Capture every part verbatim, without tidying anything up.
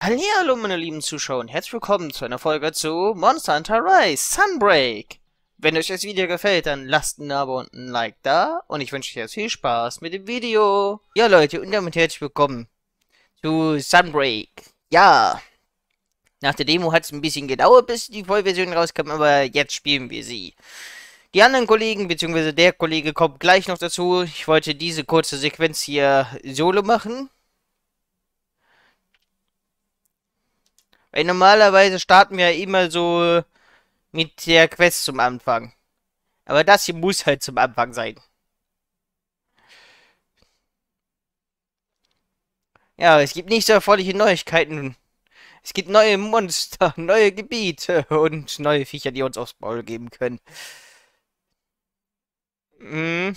Hallihallo meine lieben Zuschauer und herzlich willkommen zu einer Folge zu Monster Hunter Rise Sunbreak. Wenn euch das Video gefällt, dann lasst ein Abo und ein Like da und ich wünsche euch jetzt viel Spaß mit dem Video. Ja Leute, und damit herzlich willkommen zu Sunbreak. Ja, nach der Demo hat es ein bisschen gedauert, bis die Vollversion rauskam, aber jetzt spielen wir sie. Die anderen Kollegen, beziehungsweise der Kollege kommt gleich noch dazu. Ich wollte diese kurze Sequenz hier solo machen. Weil normalerweise starten wir ja immer so mit der Quest zum Anfang. Aber das hier muss halt zum Anfang sein. Ja, es gibt nicht so erfreuliche Neuigkeiten. Es gibt neue Monster, neue Gebiete und neue Viecher, die uns aufs Maul geben können. Hm.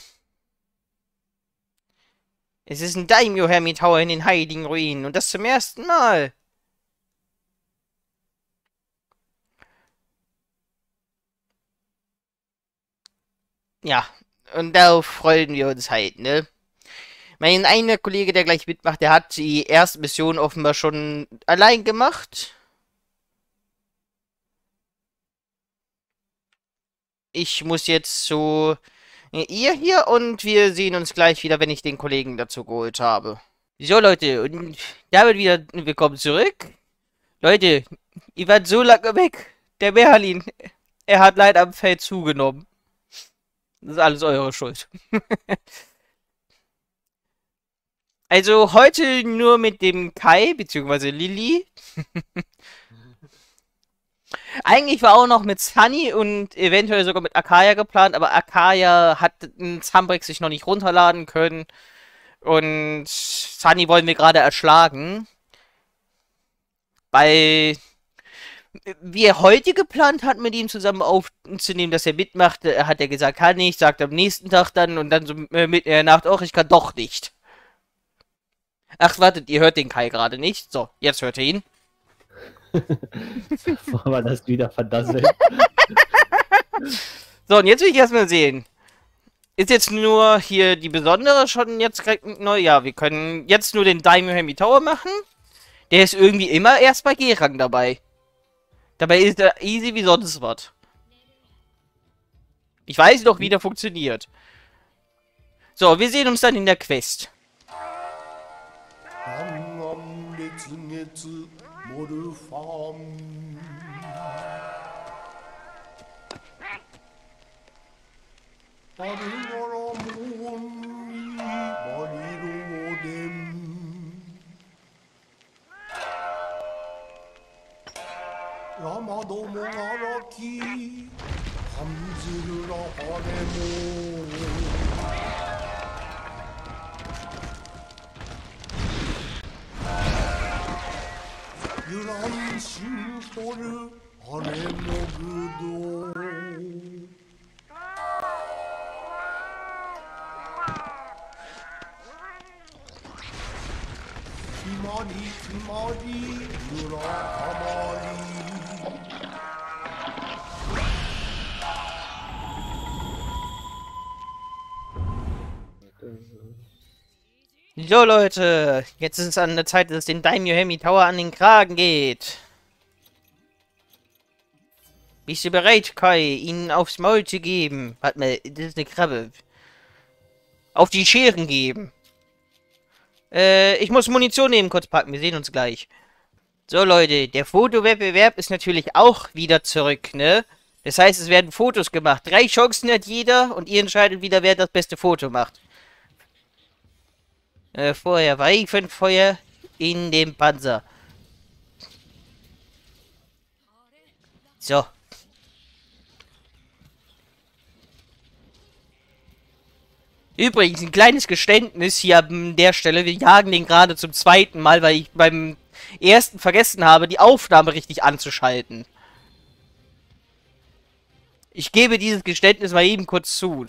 Es ist ein Daimyo Hermit Tower in den heiligen Ruinen und das zum ersten Mal. Ja, und darauf freuen wir uns halt, ne? Mein einer Kollege, der gleich mitmacht, der hat die erste Mission offenbar schon allein gemacht. Ich muss jetzt zu ihr hier und wir sehen uns gleich wieder, wenn ich den Kollegen dazu geholt habe. So Leute, und damit wieder willkommen zurück. Leute, ihr wart so lange weg. Der Merlin, er hat leider am Feld zugenommen. Das ist alles eure Schuld. Also heute nur mit dem Kai, beziehungsweise Lilly. Eigentlich war auch noch mit Sunny und eventuell sogar mit Akaya geplant, aber Akaya hat ein Sunbreak sich noch nicht runterladen können. Und Sunny wollen wir gerade erschlagen. Weil wir heute geplant hatten, mit ihm zusammen aufzunehmen, dass er mitmacht. Er hat ja gesagt, kann nicht, sagt am nächsten Tag dann und dann so mit der Nacht auch, ich kann doch nicht. Ach, wartet, ihr hört den Kai gerade nicht. So, jetzt hört ihr ihn. Wollen wir das wieder verdasseln? So, und jetzt will ich erstmal sehen. Ist jetzt nur hier die besondere schon jetzt neu? Ja, wir können jetzt nur den Daimyo Hermit Tower machen. Der ist irgendwie immer erst bei G-Rang dabei. Dabei ist er easy wie sonst was. Ich weiß noch, wie der funktioniert. So, wir sehen uns dann in der Quest. So Leute, jetzt ist es an der Zeit, dass es den Daimyo Hermit Tower an den Kragen geht. Bist du bereit, Kai, ihn aufs Maul zu geben? Warte mal, das ist eine Krabbe. Auf die Scheren geben. Äh, ich muss Munition eben kurz packen, wir sehen uns gleich. So Leute, der Fotowettbewerb ist natürlich auch wieder zurück, ne? Das heißt, es werden Fotos gemacht. Drei Chancen hat jeder und ihr entscheidet wieder, wer das beste Foto macht. Äh, vorher Waffenfeuer in dem Panzer. So. Übrigens, ein kleines Geständnis hier an der Stelle. Wir jagen den gerade zum zweiten Mal, weil ich beim ersten vergessen habe, die Aufnahme richtig anzuschalten. Ich gebe dieses Geständnis mal eben kurz zu.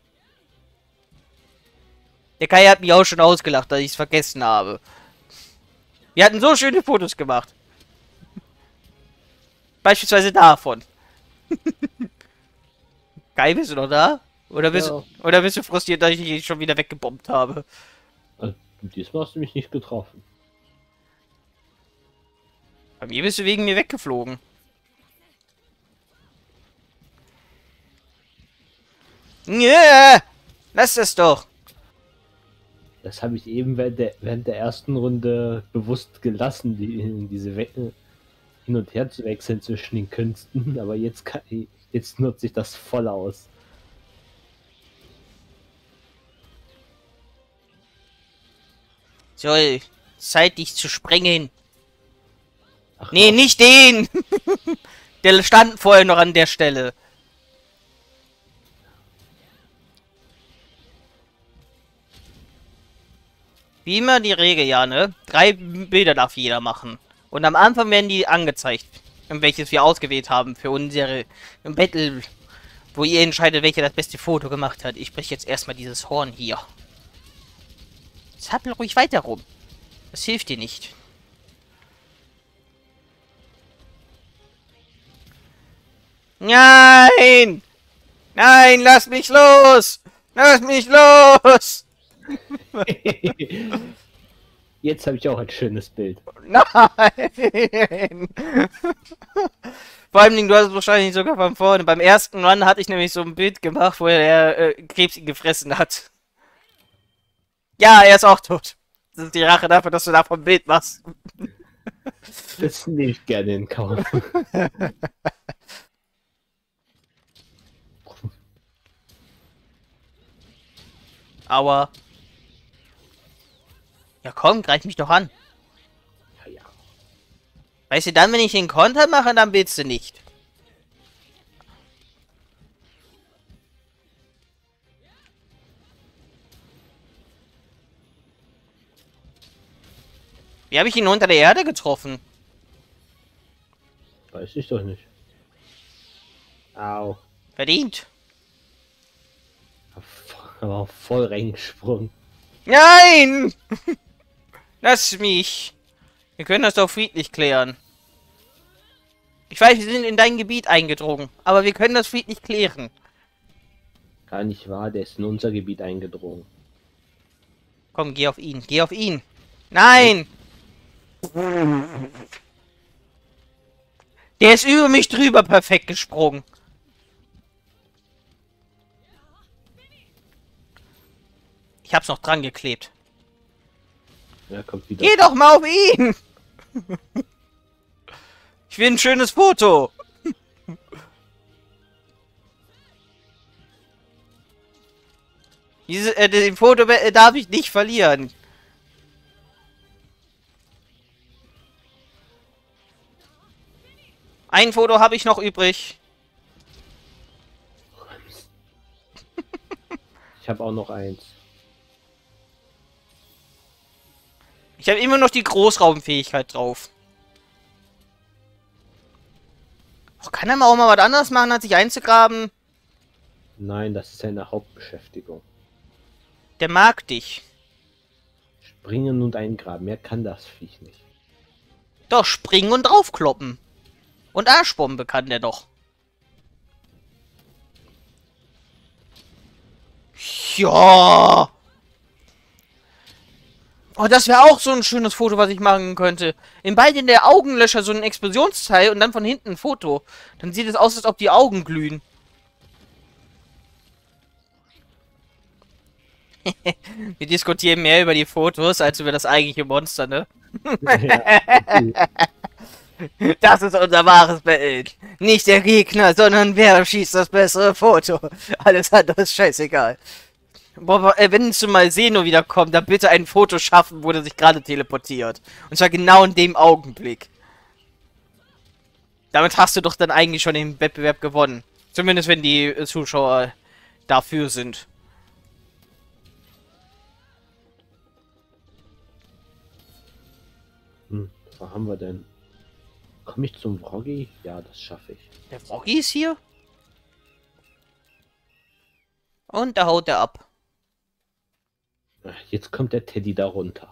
Der Kai hat mich auch schon ausgelacht, dass ich es vergessen habe. Wir hatten so schöne Fotos gemacht. Beispielsweise davon. Kai, bist du noch da? Oder bist, ja. oder bist du frustriert, dass ich dich schon wieder weggebombt habe? Also, diesmal hast du mich nicht getroffen. Bei mir bist du wegen mir weggeflogen. Nö! Lass es doch! Das habe ich eben während der, während der ersten Runde bewusst gelassen, die, diese We hin und her zu wechseln zwischen den Künsten, aber jetzt, kann ich, jetzt nutze ich das voll aus. So, Zeit dich zu sprengen. Ach, Nee, auch. nicht den! Der stand vorher noch an der Stelle. Wie immer die Regel, ja, ne? Drei Bilder darf jeder machen. Und am Anfang werden die angezeigt, welches wir ausgewählt haben für unsere Battle, wo ihr entscheidet, welcher das beste Foto gemacht hat. Ich spreche jetzt erstmal dieses Horn hier. Zappel ruhig weiter rum. Das hilft dir nicht. Nein! Nein, lass mich los! Lass mich los! Jetzt habe ich auch ein schönes Bild. Nein! Vor allem, du hast es wahrscheinlich sogar von vorne. Beim ersten Run hatte ich nämlich so ein Bild gemacht, wo der äh, Krebs ihn gefressen hat. Ja, er ist auch tot. Das ist die Rache dafür, dass du davon ein Bild machst. Das nehme ich gerne in Kauf. Aua. Ja komm, greif mich doch an. Ja, ja. Weißt du, dann, wenn ich den Konter mache, dann willst du nicht. Wie habe ich ihn unter der Erde getroffen? Weiß ich doch nicht. Au. Verdient. Aber voll reingesprungen. Nein! Lass mich. Wir können das doch friedlich klären. Ich weiß, wir sind in dein Gebiet eingedrungen, aber wir können das friedlich klären. Gar nicht wahr, der ist in unser Gebiet eingedrungen. Komm, geh auf ihn, geh auf ihn. Nein! Der ist über mich drüber perfekt gesprungen. Ich hab's noch dran geklebt. Ja, kommt wieder. Geh doch mal auf ihn! Ich will ein schönes Foto. Diese, äh, den Foto äh, darf ich nicht verlieren. Ein Foto habe ich noch übrig. Ich habe auch noch eins. Ich habe immer noch die Großraumfähigkeit drauf. Oh, kann er mal auch mal was anderes machen, als sich einzugraben? Nein, das ist seine Hauptbeschäftigung. Der mag dich. Springen und eingraben, mehr kann das Viech nicht. Doch, springen und draufkloppen. Und Arschbombe kann der doch. Ja. Oh, das wäre auch so ein schönes Foto, was ich machen könnte. In beiden der Augenlöcher so ein Explosionsteil und dann von hinten ein Foto. Dann sieht es aus, als ob die Augen glühen. Wir diskutieren mehr über die Fotos, als über das eigentliche Monster, ne? Ja, Das ist unser wahres Bild. Nicht der Gegner, sondern wer schießt das bessere Foto. Alles andere ist scheißegal. Boah, äh, wenn du mal Seno wiederkommt, dann bitte ein Foto schaffen, wo er sich gerade teleportiert. Und zwar genau in dem Augenblick. Damit hast du doch dann eigentlich schon den Wettbewerb gewonnen. Zumindest wenn die äh, Zuschauer dafür sind. hm, was haben wir denn? Komme ich zum Wroggy? Ja, das schaffe ich. Der Froggy ist hier. Und da haut er ab. Jetzt kommt der Teddy da runter.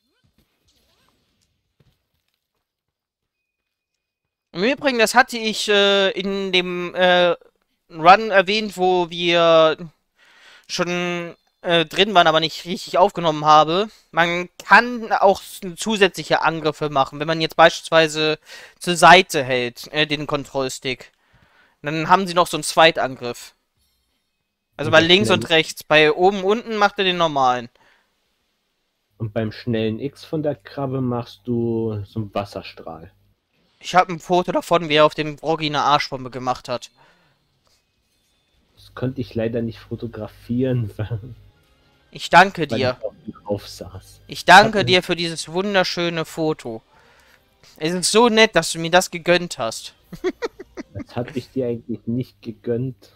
Im Übrigen, das hatte ich äh, in dem äh, Run erwähnt, wo wir schon äh, drin waren, aber nicht richtig aufgenommen habe. Man kann auch zusätzliche Angriffe machen, wenn man jetzt beispielsweise zur Seite hält, äh, den Kontrollstick. Dann haben sie noch so einen Zweitangriff. Also Und bei bei links und schnellen, rechts. Bei oben unten macht er den normalen. und beim schnellen X von der Krabbe machst du so einen Wasserstrahl. Ich habe ein Foto davon, wie er auf dem Broggi eine Arschbombe gemacht hat. Das konnte ich leider nicht fotografieren, weil, Ich danke weil ich dir. auf dem drauf saß. Ich Das hat danke mir, dir für dieses wunderschöne Foto. Es ist so nett, dass du mir das gegönnt hast. das hatte ich dir eigentlich nicht gegönnt.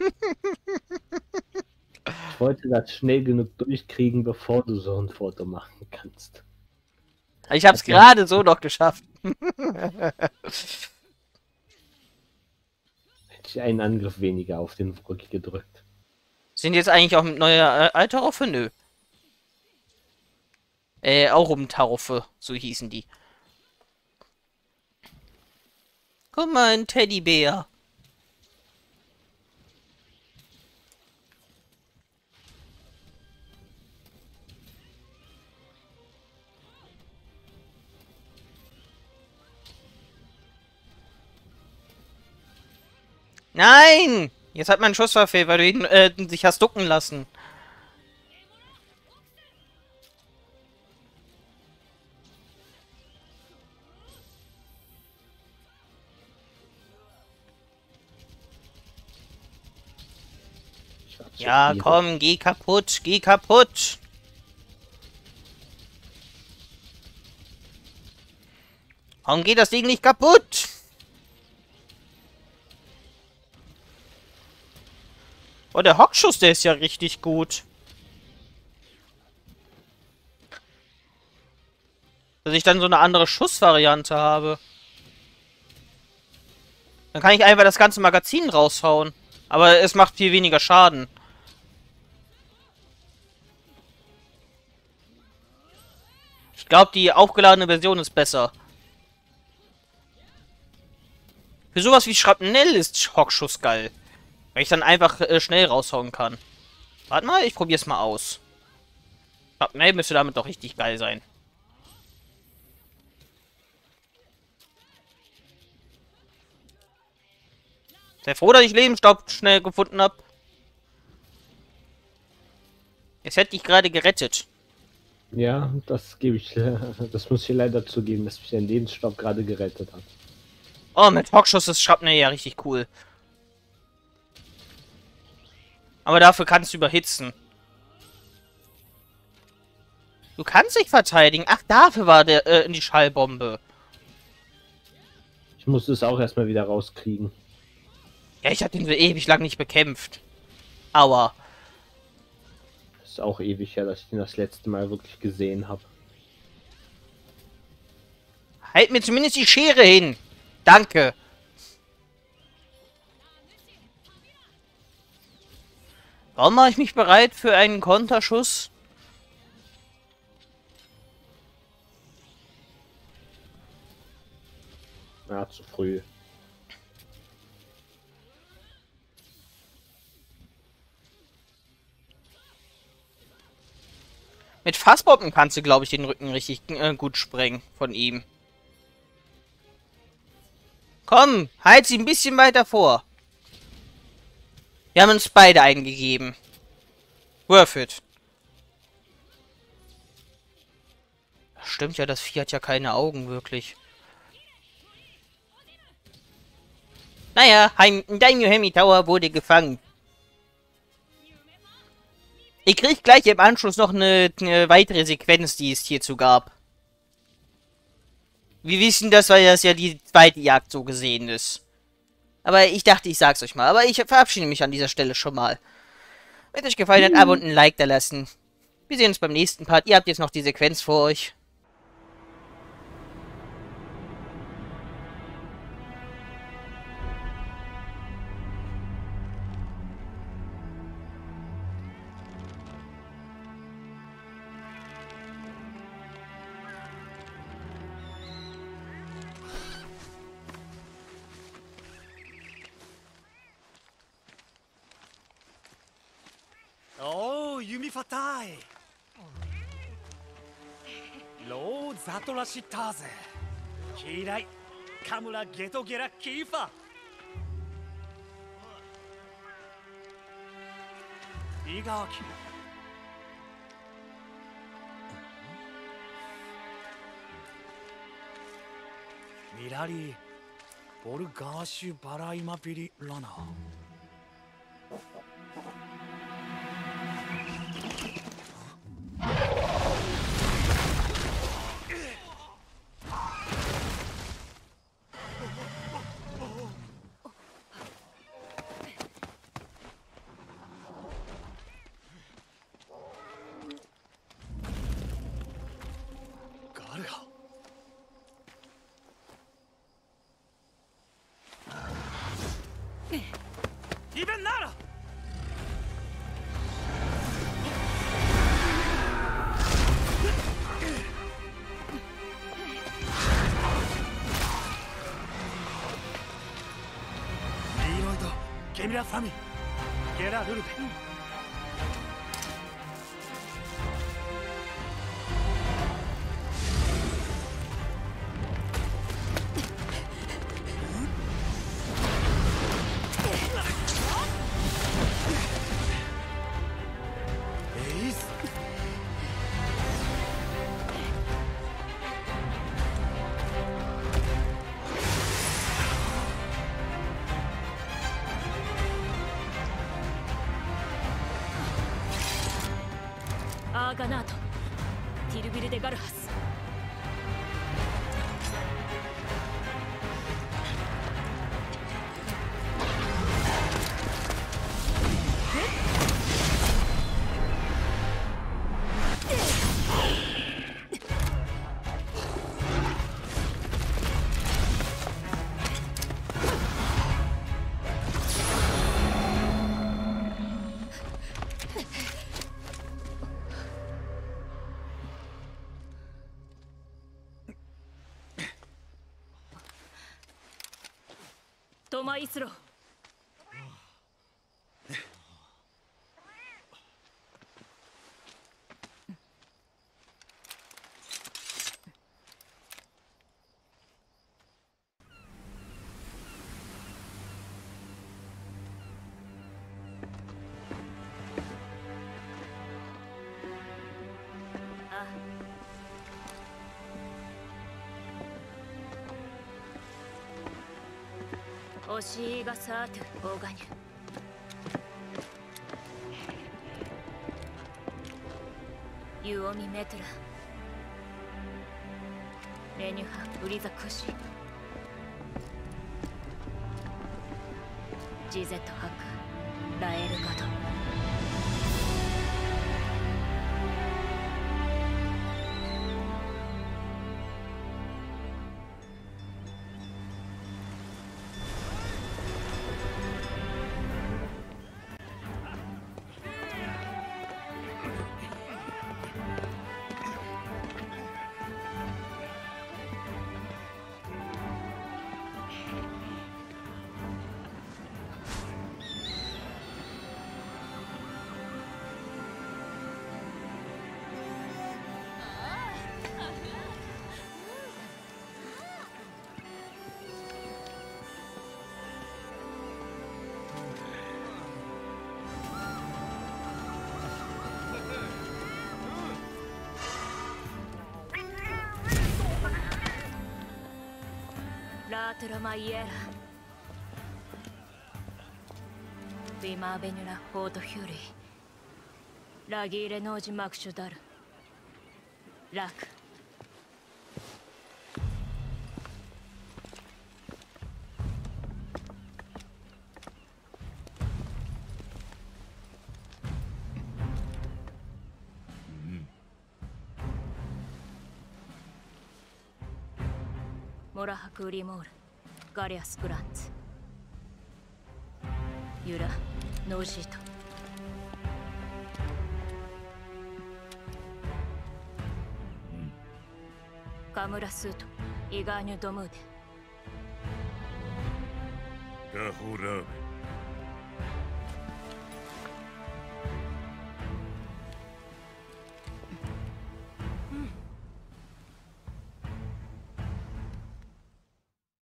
Ich wollte das schnell genug durchkriegen, bevor du so ein Foto machen kannst. Ich hab's Hat mir- gerade so noch geschafft. Hätte ich einen Angriff weniger auf den Rücken gedrückt. Sind jetzt eigentlich auch mit neuer äh, Alteroffe? Nö. Äh, auch um Taroffe, so hießen die. Guck mal, ein Teddybär. Nein! Jetzt hat mein Schuss verfehlt, weil du ihn äh, sich hast ducken lassen. Ich war zu Ja, irre. komm, geh kaputt, geh kaputt. Warum geht das Ding nicht kaputt? Oh, der Hockschuss, der ist ja richtig gut. Dass ich dann so eine andere Schussvariante habe. Dann kann ich einfach das ganze Magazin raushauen. Aber es macht viel weniger Schaden. Ich glaube, die aufgeladene Version ist besser. Für sowas wie Schrapnell ist Hockschuss geil. Weil ich dann einfach äh, schnell raushauen kann. Warte mal, ich probier's mal aus. Schrapnell müsste damit doch richtig geil sein. Sehr froh, dass ich Lebensstaub schnell gefunden habe. Es hätte dich gerade gerettet. Ja, das gebe ich, das muss ich leider zugeben, dass mich ein Lebensstopp gerade gerettet hat. Oh, mit Hockschuss ist Schrapnell ja richtig cool. Aber dafür kannst du überhitzen. Du kannst dich verteidigen. Ach, dafür war der äh, die Schallbombe. Ich musste es auch erstmal wieder rauskriegen. Ja, ich habe den so ewig lang nicht bekämpft. Aua. Ist auch ewig her, dass ich den das letzte Mal wirklich gesehen habe. Halt mir zumindest die Schere hin. Danke. Warum mache ich mich bereit für einen Konterschuss? Ja, zu früh. Mit Fassbomben kannst du, glaube ich, den Rücken richtig äh, gut sprengen von ihm. Komm, halt sie ein bisschen weiter vor. Wir haben uns beide eingegeben. Worth it. Stimmt ja, das Vieh hat ja keine Augen, wirklich. Naja, Daimyo Hemi Tower wurde gefangen. Ich krieg gleich im Anschluss noch eine, eine weitere Sequenz, die es hierzu gab. Wir wissen das, weil das ja die zweite Jagd so gesehen ist. Aber ich dachte, ich sag's euch mal. Aber ich verabschiede mich an dieser Stelle schon mal. Wenn es euch gefallen hat, Abo und ein Like da lassen. Wir sehen uns beim nächsten Part. Ihr habt jetzt noch die Sequenz vor euch. Oh, Yumi mi fatai. Lo Zatola Shitaze. Kirai. Kamura Geto Gera Kifa. Igaki. Mirari. Bolgashi Baraima Piri Lana. Even Nara! Miroido, Kemira Fami, Gera Lurbe. Ganato, Tilbili de Garhas. Toma Isro. Oshiga Satu Oganya. Yuomi Metra. Renyuha Uriza Kushi. Jizetto Haka. Rael Gado. Latera Maiera. Bima Benula Hoto Huri. Lagire Noji Makshudar. Lak. Morahaku Rimor, Garias Grant. Yura, Nojito. Kamura Suto, Iganyu Domude. Gahurabe.